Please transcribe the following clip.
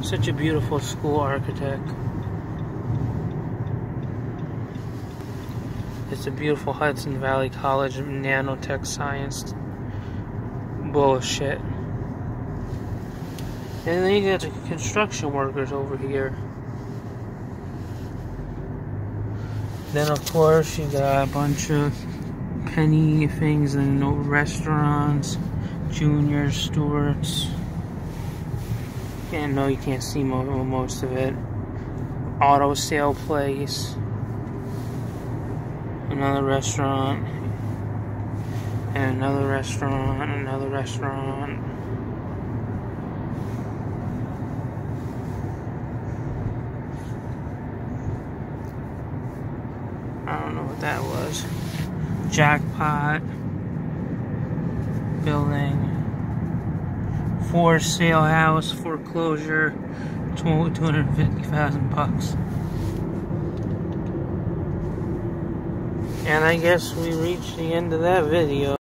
Such a beautiful school architect. It's a beautiful Hudson Valley College of Nanotech Science. Bullshit. And then you got the construction workers over here. Then of course you got a bunch of penny things and restaurants, Junior Stewart's. And no, you can't see most of it. Auto sale place. Another restaurant. And another restaurant. Another restaurant. I don't know what that was. Jackpot. Building. For sale house, foreclosure, $250,000. And I guess we reached the end of that video.